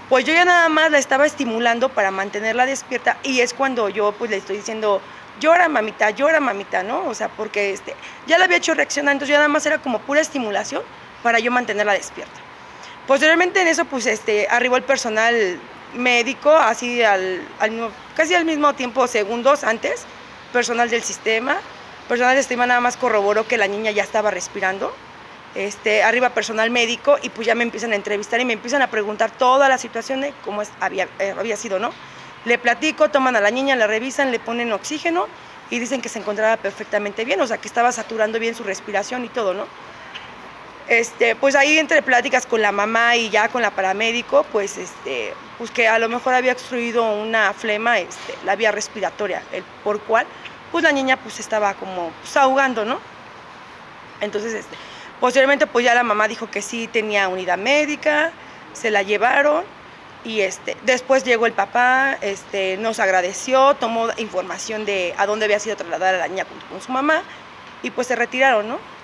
Pues yo ya nada más la estaba estimulando para mantenerla despierta y es cuando yo pues le estoy diciendo, llora mamita, ¿no? O sea, porque ya la había hecho reaccionar, entonces ya nada más era como pura estimulación para yo mantenerla despierta. Posteriormente en eso pues arribó el personal médico, así casi al mismo tiempo, segundos antes, personal del sistema nada más corroboró que la niña ya estaba respirando. Arriba personal médico y pues ya me empiezan a entrevistar y me empiezan a preguntar toda la situación de cómo había sido, ¿no? Le platico, toman a la niña, la revisan, le ponen oxígeno y dicen que se encontraba perfectamente bien, o sea, que estaba saturando bien su respiración y todo, ¿no? Pues ahí entre pláticas con la mamá y ya con la paramédico, pues que a lo mejor había obstruido una flema, la vía respiratoria, por cual, pues la niña pues estaba como pues, ahogando, ¿no? Entonces, posteriormente pues ya la mamá dijo que sí tenía unidad médica, se la llevaron y después llegó el papá, nos agradeció, tomó información de a dónde había sido trasladada la niña con su mamá y pues se retiraron, ¿no?